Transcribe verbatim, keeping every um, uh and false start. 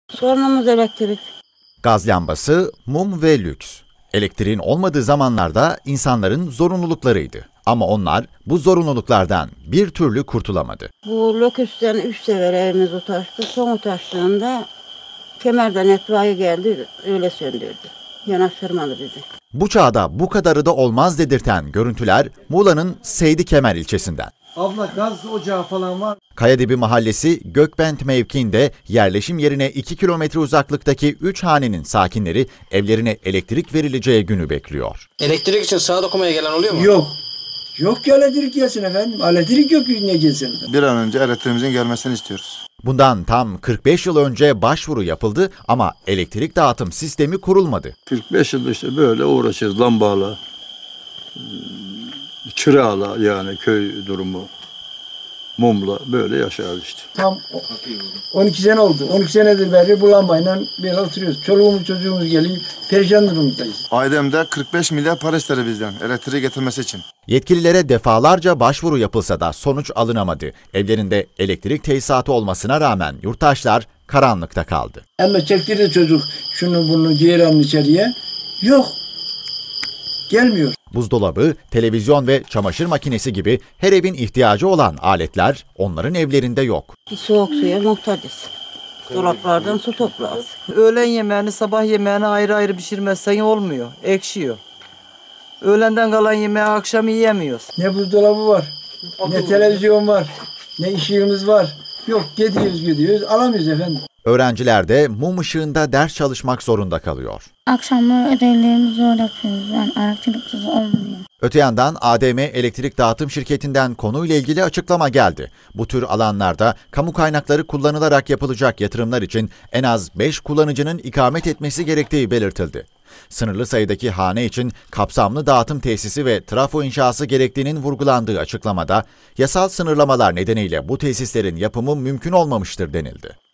Sorunumuz elektrik. Gaz lambası, mum ve lüks. Elektriğin olmadığı zamanlarda insanların zorunluluklarıydı. Ama onlar bu zorunluluklardan bir türlü kurtulamadı. Bu loküsten üç sefer evimiz utaştı. Son utaştığında kemerden itfaiye geldi, öyle söndürdü. Yanaştırmadı bizi. Bu çağda bu kadarı da olmaz dedirten görüntüler Muğla'nın Seydi Kemer ilçesinden. Abla gaz ocağı falan var. Kayadibi Mahallesi Gökbent mevkiinde yerleşim yerine iki kilometre uzaklıktaki üç hanenin sakinleri evlerine elektrik verileceği günü bekliyor. Elektrik için saat okumaya gelen oluyor mu? Yok. Yok ki elektrik gelsin efendim. Elektrik yok ki ne gelsin. Bir an önce elektriğimizin gelmesini istiyoruz. Bundan tam kırk beş yıl önce başvuru yapıldı ama elektrik dağıtım sistemi kurulmadı. kırk beş yıl işte böyle uğraşıyoruz lambalı, çırağla yani köy durumu, mumla böyle yaşarız işte. Tam on iki sene oldu. on iki senedir beri bu lambayla böyle oturuyoruz. Çoluğumuz çocuğumuz geliyor. Perişan durumdayız. Aydem'de kırk beş milyar para istedi bizden elektriği getirmesi için. Yetkililere defalarca başvuru yapılsa da sonuç alınamadı. Evlerinde elektrik tesisatı olmasına rağmen yurttaşlar karanlıkta kaldı. Ama çektirdi çocuk şunu bunu ciğerenin içeriye. Yok. Gelmiyor. Buzdolabı, televizyon ve çamaşır makinesi gibi her evin ihtiyacı olan aletler onların evlerinde yok. Bir soğuk suya muhtacız. Dolaplardan su toplarız. Öğlen yemeğini, sabah yemeğini ayrı ayrı pişirmezsen olmuyor, ekşiyor. Öğlenden kalan yemeği akşam yiyemiyoruz. Ne buzdolabı var, ne televizyon var, ne ışığımız var. Yok gidiyoruz gidiyoruz alamıyoruz efendim. Öğrenciler de mum ışığında ders çalışmak zorunda kalıyor. Akşamları ödevlerimizi zor yapıyoruz. Yani elektriksiz olmuyor. Öte yandan A D M Elektrik Dağıtım Şirketi'nden konuyla ilgili açıklama geldi. Bu tür alanlarda kamu kaynakları kullanılarak yapılacak yatırımlar için en az beş kullanıcının ikamet etmesi gerektiği belirtildi. Sınırlı sayıdaki hane için kapsamlı dağıtım tesisi ve trafo inşası gerektiğinin vurgulandığı açıklamada, yasal sınırlamalar nedeniyle bu tesislerin yapımı mümkün olmamıştır denildi.